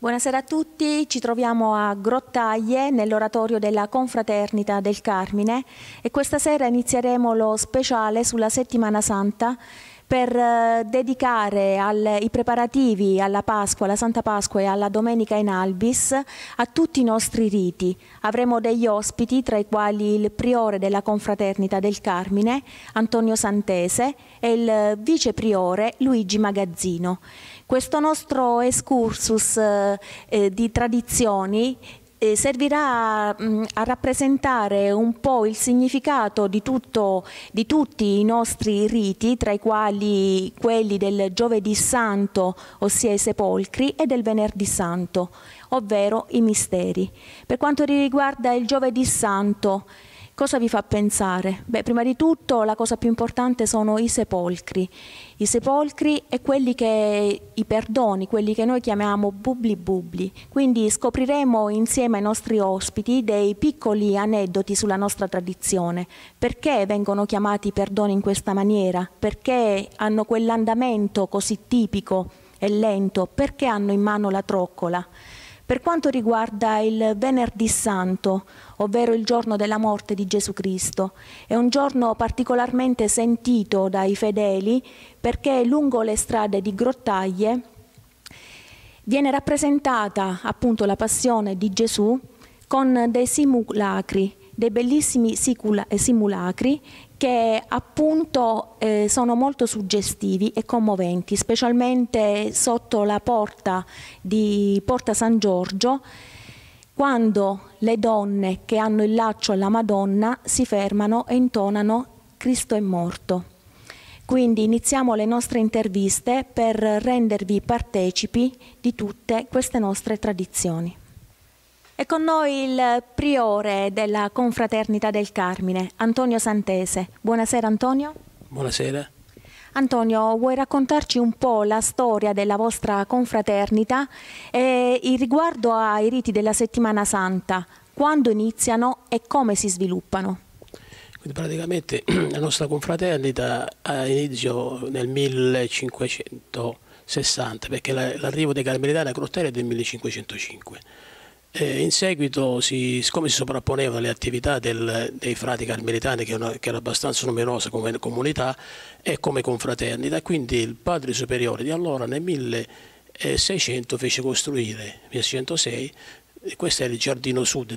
Buonasera a tutti, ci troviamo a Grottaglie nell'oratorio della Confraternita del Carmine e questa sera inizieremo lo speciale sulla Settimana Santa per dedicare i preparativi alla Pasqua, alla Santa Pasqua e alla Domenica in Albis a tutti i nostri riti. Avremo degli ospiti, tra i quali il priore della Confraternita del Carmine, Antonio Santese, e il vice priore Luigi Magazzino. Questo nostro excursus di tradizioni servirà a rappresentare un po' il significato di tutti i nostri riti, tra i quali quelli del Giovedì Santo, ossia i sepolcri, e del Venerdì Santo, ovvero i misteri. Per quanto riguarda il Giovedì Santo, cosa vi fa pensare? Beh, prima di tutto la cosa più importante sono i sepolcri. I sepolcri e i perdoni, quelli che noi chiamiamo bubli bubli. Quindi scopriremo insieme ai nostri ospiti dei piccoli aneddoti sulla nostra tradizione. Perché vengono chiamati perdoni in questa maniera? Perché hanno quell'andamento così tipico e lento? Perché hanno in mano la troccola? Per quanto riguarda il Venerdì Santo, ovvero il giorno della morte di Gesù Cristo, è un giorno particolarmente sentito dai fedeli perché lungo le strade di Grottaglie viene rappresentata appunto la passione di Gesù con dei simulacri, dei bellissimi simulacri che appunto sono molto suggestivi e commoventi, specialmente sotto la porta di Porta San Giorgio, quando le donne che hanno il laccio alla Madonna si fermano e intonano Cristo è morto. Quindi iniziamo le nostre interviste per rendervi partecipi di tutte queste nostre tradizioni. È con noi il priore della Confraternita del Carmine, Antonio Santese. Buonasera Antonio. Buonasera. Antonio, vuoi raccontarci un po' la storia della vostra confraternita e il riguardo ai riti della Settimana Santa, quando iniziano e come si sviluppano? Quindi praticamente la nostra confraternita ha inizio nel 1560, perché l'arrivo dei Carmelitani a Grottaglie è del 1505. In seguito, siccome si sovrapponevano le attività dei frati carmelitani, che era abbastanza numerosa come comunità e come confraternita, quindi il padre superiore di allora nel 1600 fece costruire, 1606, questo è il giardino sud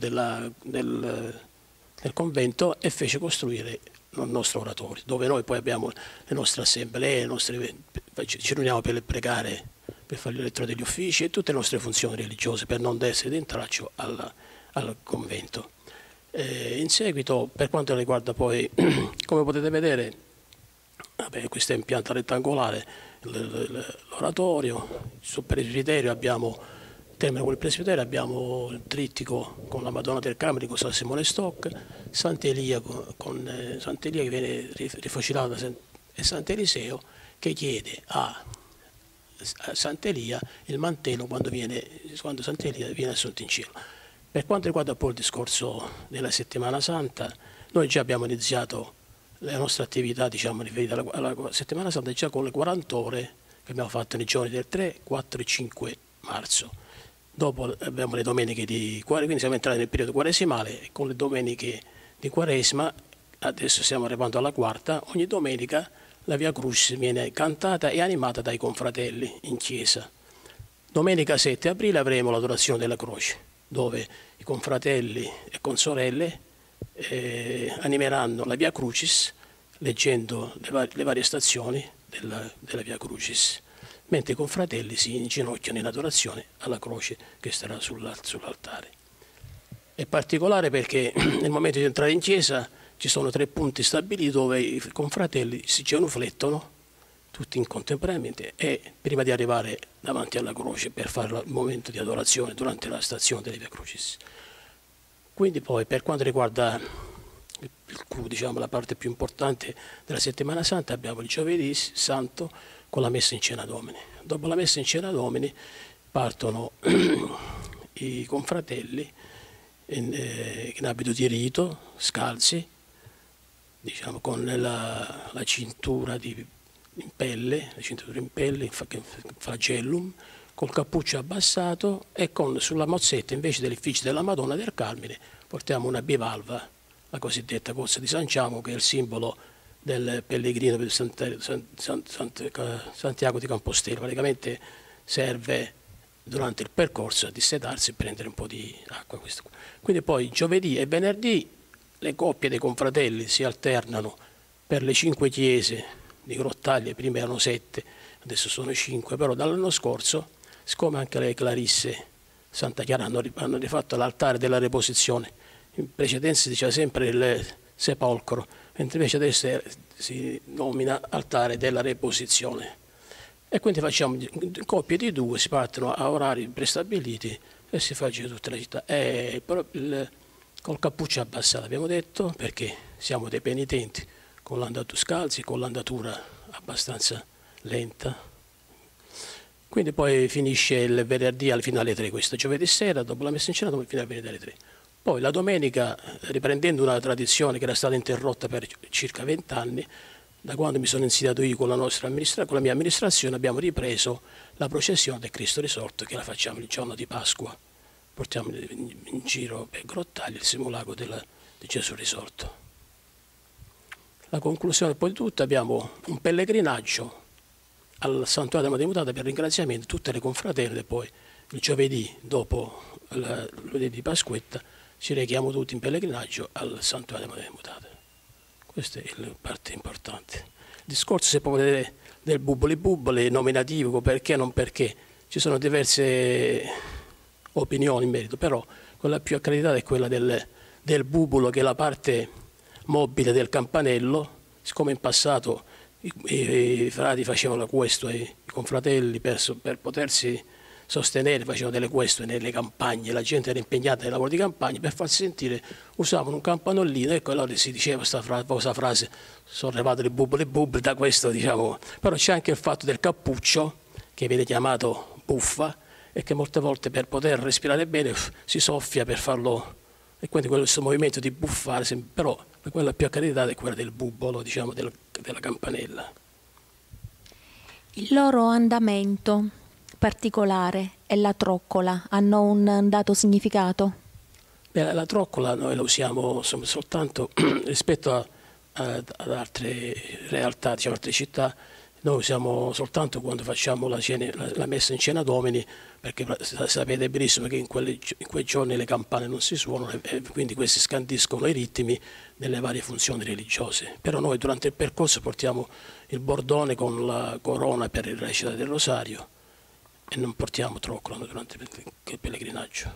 del convento, e fece costruire il nostro oratorio, dove noi poi abbiamo le nostre assemblee, ci riuniamo per pregare, per fare le letture degli uffici e tutte le nostre funzioni religiose, per non essere di intralcio al convento. In seguito, per quanto riguarda poi, come potete vedere, questo è in pianta rettangolare, l'oratorio, sul presbiterio abbiamo, termine con il presbiterio, abbiamo il trittico con la Madonna del Carmine con San Simone Stock, Sant'Elia che viene rifocillata, e Sant'Eliseo che chiede a Sant'Elia il mantello quando Sant'Elia viene assunto in cielo. Per quanto riguarda poi il discorso della Settimana Santa, noi già abbiamo iniziato la nostra attività, diciamo, riferita alla Settimana Santa già con le 40 ore che abbiamo fatto nei giorni del 3, 4 e 5 marzo. Dopo abbiamo le domeniche di Quaresima, quindi siamo entrati nel periodo quaresimale, e con le domeniche di Quaresima, adesso stiamo arrivando alla quarta, ogni domenica la Via Crucis viene cantata e animata dai confratelli in chiesa. Domenica 7 aprile avremo l'adorazione della croce, dove i confratelli e consorelle animeranno la Via Crucis leggendo le varie stazioni della Via Crucis, mentre i confratelli si inginocchiano in adorazione alla croce che starà sull'altare. È particolare perché nel momento di entrare in chiesa ci sono 3 punti stabiliti dove i confratelli si genuflettono tutti contemporaneamente e prima di arrivare davanti alla croce per fare il momento di adorazione durante la stazione delle Via Crucis. Quindi poi, per quanto riguarda diciamo, la parte più importante della Settimana Santa, abbiamo il Giovedì Santo con la Messa in Cena Domini. Dopo la Messa in Cena Domini partono i confratelli in abito di rito, scalzi, diciamo, con la cintura in pelle, il flagellum, col cappuccio abbassato e sulla mozzetta invece dell'effigie della Madonna del Carmine portiamo una bivalva, la cosiddetta Corsa di San Giacomo, che è il simbolo del pellegrino per Santiago di Compostela. Praticamente serve durante il percorso a dissetarsi e prendere un po' di acqua. Quindi poi giovedì e venerdì le coppie dei confratelli si alternano per le 5 chiese di Grottaglie, prima erano 7, adesso sono 5, però dall'anno scorso, siccome anche le Clarisse Santa Chiara hanno rifatto l'altare della reposizione, in precedenza si diceva sempre il sepolcro, mentre invece adesso si nomina altare della reposizione. E quindi facciamo coppie di 2, si partono a orari prestabiliti e si fa giro tutta la città. Col cappuccio abbassato abbiamo detto, perché siamo dei penitenti, con l'andatura scalzi, con l'andatura abbastanza lenta. Quindi poi finisce il venerdì fino alle 3, questo giovedì sera, dopo la messa in scena fino a venerdì alle 3. Poi la domenica, riprendendo una tradizione che era stata interrotta per circa 20 anni, da quando mi sono insediato io con la mia amministrazione, abbiamo ripreso la processione del Cristo risorto, che la facciamo il giorno di Pasqua. Portiamo in giro per Grottaglie il simulacro di Gesù risorto. La conclusione poi di tutto, abbiamo un pellegrinaggio al Santuario della Madre Mutata per ringraziamento tutte le confraterne. Poi il giovedì, dopo il lunedì di Pasquetta, ci rechiamo tutti in pellegrinaggio al Santuario della Madre Mutata. Questa è la parte importante. Il discorso si può vedere del bubboli nominativo, perché non perché. Ci sono diverse opinioni in merito, però quella più accreditata è quella del bubolo, che è la parte mobile del campanello. Siccome in passato i frati facevano questo ai confratelli per potersi sostenere, facevano delle queste nelle campagne, la gente era impegnata nei lavori di campagna, per farsi sentire usavano un campanellino, ecco, allora si diceva questa frase, sono arrivate le bubbole da questo, diciamo. Però c'è anche il fatto del cappuccio, che viene chiamato buffa, e che molte volte per poter respirare bene si soffia per farlo, e quindi questo movimento di buffare, però quella più accreditata è quella del bubbolo, diciamo, della campanella. Il loro andamento particolare e la troccola hanno un dato significato? Beh, la troccola noi la usiamo soltanto rispetto ad altre realtà, diciamo, altre città. Noi usiamo soltanto quando facciamo la messa in Cena Domini, perché sapete benissimo che in quei giorni le campane non si suonano e quindi questi scandiscono i ritmi delle varie funzioni religiose. Però noi durante il percorso portiamo il bordone con la corona per il recita del rosario e non portiamo troccola durante il pellegrinaggio.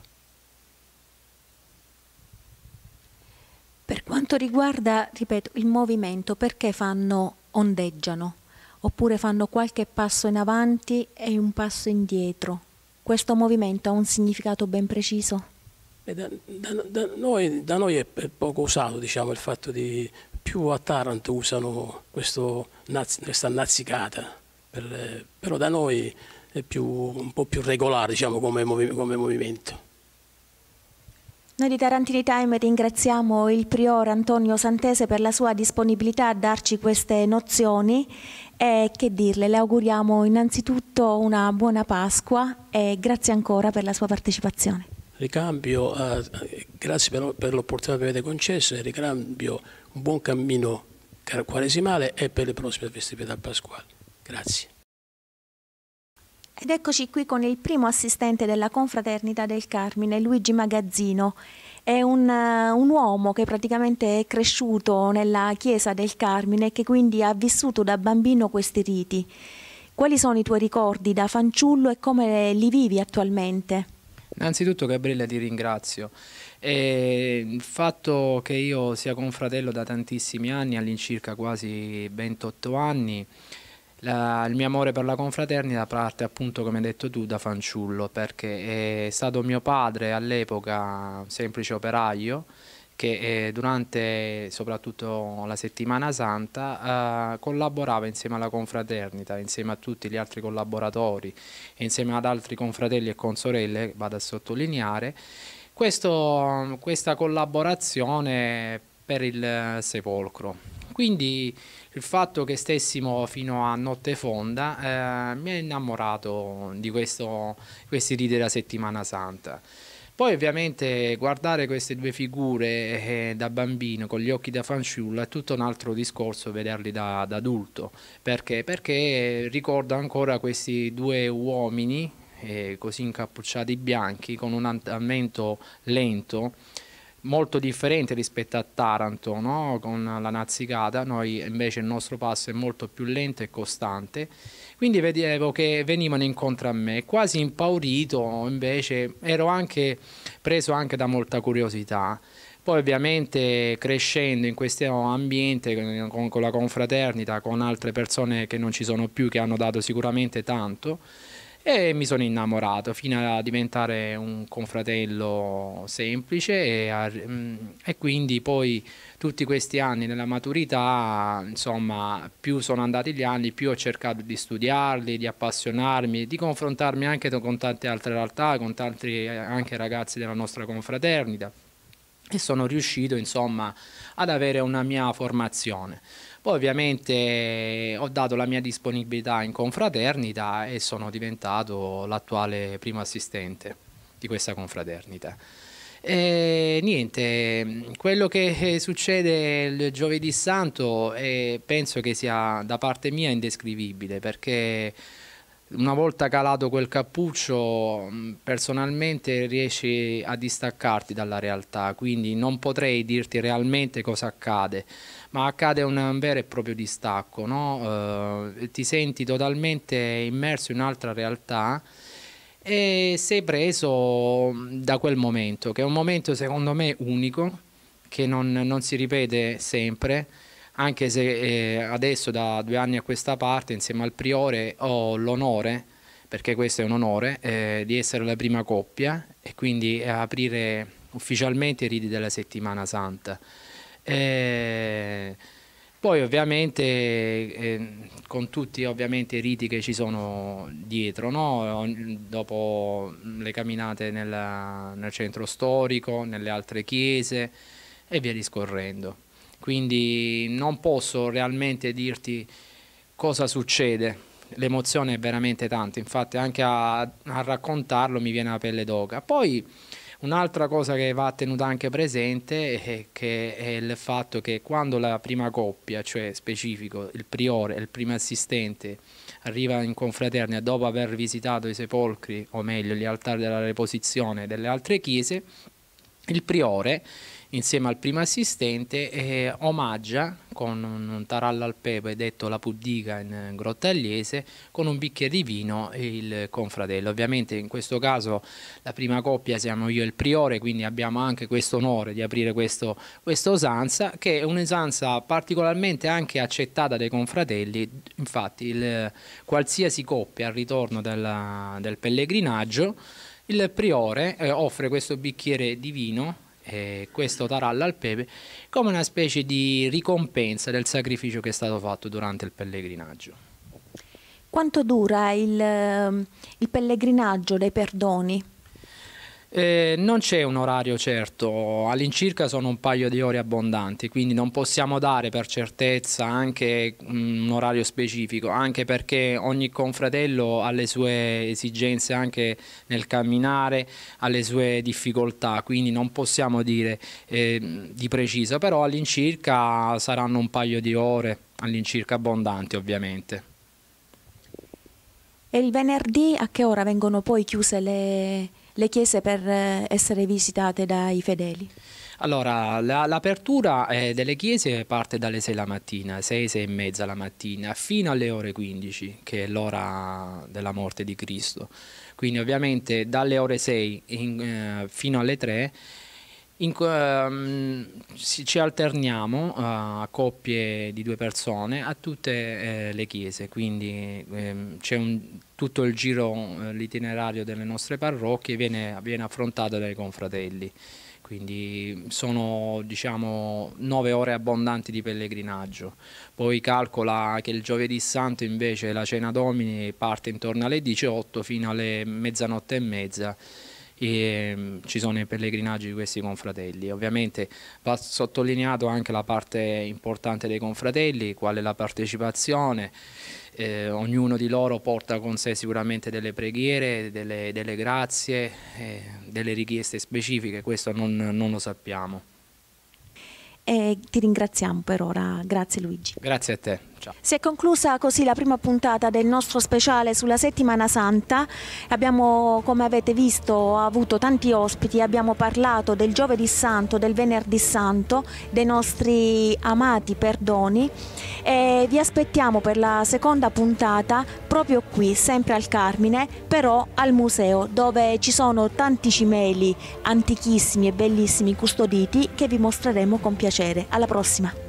Per quanto riguarda, ripeto, il movimento, perché ondeggiano? Oppure fanno qualche passo in avanti e un passo indietro? Questo movimento ha un significato ben preciso? Da noi è poco usato, diciamo, il fatto di più a Taranto usano questa nazzicata, però da noi è un po' più regolare, diciamo, come movimento. Noi di Tarantini Time ringraziamo il priore Antonio Santese per la sua disponibilità a darci queste nozioni e, che dirle, le auguriamo innanzitutto una buona Pasqua e grazie ancora per la sua partecipazione. Ricambio, grazie per l'opportunità che mi avete concesso e ricambio un buon cammino quaresimale e per le prossime festività pasquali. Grazie. Ed eccoci qui con il primo assistente della Confraternita del Carmine, Luigi Magazzino. È un uomo che praticamente è cresciuto nella chiesa del Carmine e che quindi ha vissuto da bambino questi riti. Quali sono i tuoi ricordi da fanciullo e come li vivi attualmente? Innanzitutto, Gabriele, ti ringrazio. Il fatto che io sia confratello da tantissimi anni, all'incirca quasi 28 anni, il mio amore per la confraternita parte appunto, come hai detto tu, da fanciullo, perché è stato mio padre all'epoca, un semplice operaio, che durante soprattutto la settimana santa collaborava insieme alla confraternita, insieme a tutti gli altri collaboratori e insieme ad altri confratelli e consorelle, vado a sottolineare, questa collaborazione per il sepolcro. Quindi il fatto che stessimo fino a notte fonda mi ha innamorato di questi riti della Settimana Santa. Poi ovviamente guardare queste due figure da bambino con gli occhi da fanciullo è tutto un altro discorso vederli da adulto. Perché? Perché ricordo ancora questi due uomini così incappucciati bianchi con un andamento lento, molto differente rispetto a Taranto, no? Con la Nazzicata. Noi invece il nostro passo è molto più lento e costante, quindi vedevo che venivano incontro a me, quasi impaurito, invece ero anche preso anche da molta curiosità. Poi ovviamente crescendo in questo ambiente con la confraternita, con altre persone che non ci sono più, che hanno dato sicuramente tanto, e mi sono innamorato fino a diventare un confratello semplice e quindi poi tutti questi anni nella maturità, insomma, più sono andati gli anni, più ho cercato di studiarli, di appassionarmi, di confrontarmi anche con tante altre realtà, con tanti anche ragazzi della nostra confraternita, e sono riuscito, insomma, ad avere una mia formazione. Poi ovviamente ho dato la mia disponibilità in confraternita e sono diventato l'attuale primo assistente di questa confraternita. E niente, quello che succede il giovedì santo penso che sia da parte mia indescrivibile, perché una volta calato quel cappuccio personalmente riesci a distaccarti dalla realtà, quindi non potrei dirti realmente cosa accade, ma accade un vero e proprio distacco, no? Ti senti totalmente immerso in un'altra realtà e sei preso da quel momento, che è un momento secondo me unico, che non si ripete sempre, anche se adesso da 2 anni a questa parte insieme al priore ho l'onore, perché questo è un onore, di essere la prima coppia e quindi aprire ufficialmente i riti della Settimana Santa. Poi ovviamente con tutti ovviamente i riti che ci sono dietro, no? Dopo le camminate nel centro storico, nelle altre chiese e via discorrendo. Quindi non posso realmente dirti cosa succede, l'emozione è veramente tanta, infatti anche a raccontarlo mi viene la pelle d'oca. Poi un'altra cosa che va tenuta anche presente è il fatto che quando la prima coppia, cioè specifico il priore e il primo assistente, arriva in confraternita dopo aver visitato i sepolcri, o meglio gli altari della Reposizione delle altre chiese, il priore insieme al primo assistente omaggia con un tarallo al pepe, detto la puddica in grottagliese, con un bicchiere di vino il confratello. Ovviamente in questo caso la prima coppia siamo io e il priore, quindi abbiamo anche questo onore di aprire questa usanza, che è un'usanza particolarmente anche accettata dai confratelli. Infatti qualsiasi coppia al ritorno del pellegrinaggio, il priore offre questo bicchiere di vino, questo tarallo al pepe, come una specie di ricompensa del sacrificio che è stato fatto durante il pellegrinaggio. Quanto dura il pellegrinaggio dei perdoni? Non c'è un orario certo, all'incirca sono un paio di ore abbondanti, quindi non possiamo dare per certezza anche un orario specifico, anche perché ogni confratello ha le sue esigenze anche nel camminare, ha le sue difficoltà, quindi non possiamo dire di preciso, però all'incirca saranno un paio di ore, all'incirca abbondanti ovviamente. E il venerdì a che ora vengono poi chiuse le chiese per essere visitate dai fedeli? Allora, l'apertura delle chiese parte dalle 6 la mattina, 6, 6 e mezza la mattina, fino alle ore 15, che è l'ora della morte di Cristo. Quindi ovviamente dalle ore 6 fino alle 3 ci alterniamo a coppie di 2 persone a tutte le chiese, quindi c'è tutto il giro, l'itinerario delle nostre parrocchie viene affrontato dai confratelli, quindi sono, diciamo, 9 ore abbondanti di pellegrinaggio. Poi calcola che il giovedì santo invece la cena Domini parte intorno alle 18 fino alle mezzanotte e mezza, ci sono i pellegrinaggi di questi confratelli. Ovviamente va sottolineato anche la parte importante dei confratelli, qual è la partecipazione. Ognuno di loro porta con sé sicuramente delle preghiere, delle grazie, delle richieste specifiche, questo non lo sappiamo. E ti ringraziamo per ora, grazie Luigi. Grazie a te. Ciao. Si è conclusa così la prima puntata del nostro speciale sulla Settimana Santa. Abbiamo, come avete visto, avuto tanti ospiti, abbiamo parlato del Giovedì Santo, del Venerdì Santo, dei nostri amati perdoni e vi aspettiamo per la seconda puntata proprio qui, sempre al Carmine, però al museo, dove ci sono tanti cimeli antichissimi e bellissimi custoditi che vi mostreremo con piacere. Alla prossima!